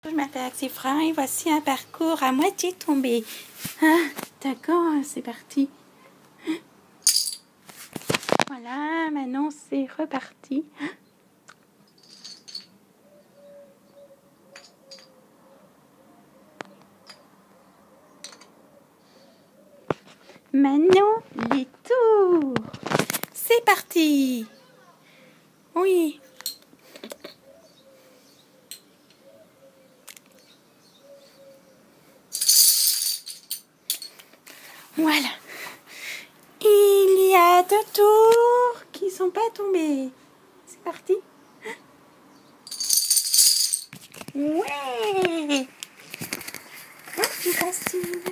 Je m'appelle Axifra et voici un parcours à moitié tombé. Ah, d'accord, c'est parti. Voilà, maintenant c'est reparti. Maintenant, les tours. C'est parti. Oui. Voilà. Il y a 2 tours qui sont pas tombés. C'est parti. Ouais. Oh, c'est facile.